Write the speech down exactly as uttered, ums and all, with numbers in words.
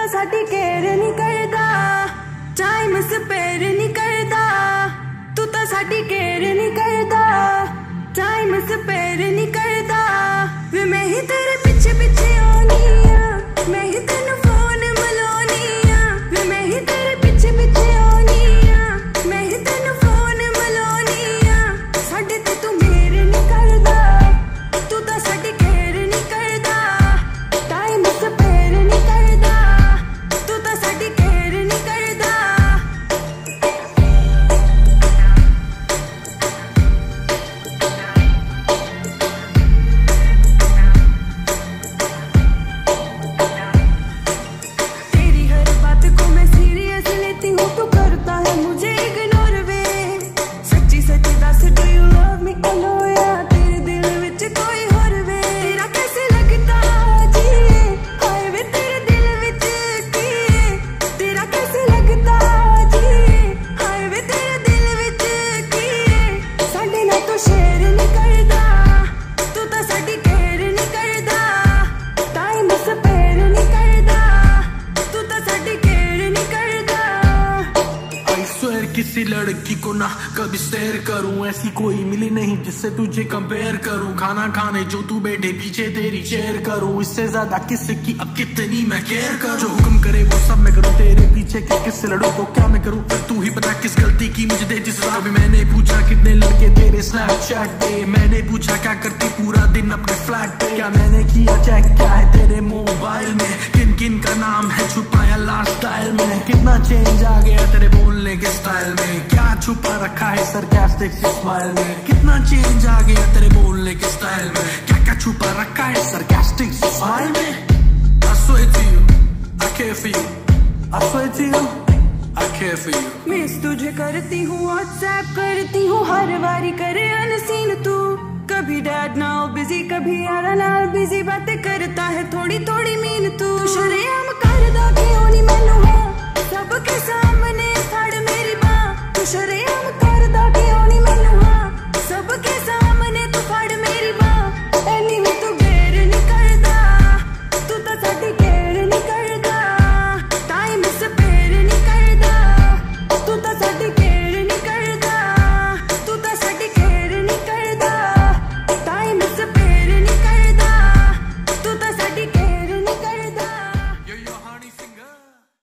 ਤਾਂ ਸਾਡੀ ਕੇਅਰ ਨਹੀਂ ਕਰਦਾ, ਟਾਈਮ ਸਪੇਅਰ ਨਹੀਂ ਕਰਦਾ। ਤੂੰ ਤਾਂ ਸਾਡੀ ਕੇਅਰ ਨਹੀਂ ਕਰਦਾ, ਟਾਈਮ ਸਪੇਅਰ ਨਹੀਂ ਕਰਦਾ। ਵੇ ਮੈਂ ਹੀ ਤੇਰੇ ਪਿੱਛੇ ਪਿੱਛੇ ਆਉਣੀ ਆ, ਮੈਂ ਹੀ ਤੈਨੂੰ ਫੋਨ ਮਿਲਾਉਣੀ ਆ। ਵੇ ਮੈਂ ਹੀ ਤੇਰੇ ਪਿੱਛੇ ਪਿੱਛੇ ਆਉਣੀ ਆ, ਮੈਂ ਹੀ ਤੈਨੂੰ ਫੋਨ ਮਿਲਾਉਣੀ ਆ। ਸਾਡੇ ਤੇ ਤੂੰ ਮੇਰ ਨਹੀਂ ਕਰਦਾ, ਤੂੰ ਤਾਂ ਸਾਡੀ ਕੇਅਰ ਨਹੀਂ ਕਰਦਾ, ਟਾਈਮ ਸਪੇਅਰ ਨਹੀਂ ਕਰਦਾ। ਤੂੰ ਤਾਂ ਸਾਡੀ ਕੇਅਰ ਨਹੀਂ ਕਰਦਾ। तेरी हर बात को मैं सीरियस लेती हूँ, तू करता है मुझे इग्नोर वे। सच्ची सच्ची दस do you love me no या तेरे दिल विच कोई होर वे। तेरा कैसे लगता जी हाय वे तेरे दिल विच की, तेरा कैसे लगता जी हाय वे तेरे दिल विच की। साडे नाल तू शेयर नहीं करदा, तू तां साडी केयर नहीं करदा, टाइम स्पेयर नहीं करदा। तू तां साडी केयर नहीं करदा। आई स्वेयर किसी लड़की को ना कभी स्टेयर करूं, ऐसी कोई मिली नहीं जिससे तुझे कंपेयर करूं। खाना खाने जो तू बैठे पीछे तेरी चेयर करूं, इससे ज्यादा किसकी अब कितनी मैं केयर करूं। जो हुक्म करे वो सब मैं करूं, तेरे पीछे किस किससे लड़ूं तो क्या मैं करूं। फिर तू ही बता किस गलती की मुझे दे जिस कभी मैंने पूछा कितने लड़के तेरे स्नैपचैट पे, मैंने पूछा क्या करती पूरा दिन अपने फ्लैट पे। क्या मैंने किया चेक क्या है तेरे मोबाइल में, किन किन का नाम है छुपाया लास्ट स्टाइल में। कितना चेंज आ गया तेरे बोलने के स्टाइल में, क्या छुपा रखा है सरकास्टिक स्माइल में। कितना चेंज आ गया तेरे बोलने के स्टाइल में, क्या क्या छुपा रखा है सरकास्टिक स्माइल में। I swear to you, I care for you. I swear to you, I care for you. Miss तुझे करती हूँ, व्हाट्सएप करती हूँ, हर बारी करे अनसीन तू। कभी डैड नाउ बिजी, कभी यारा नाल बिजी, बातें करता है थोड़ी थोड़ी मीन तू।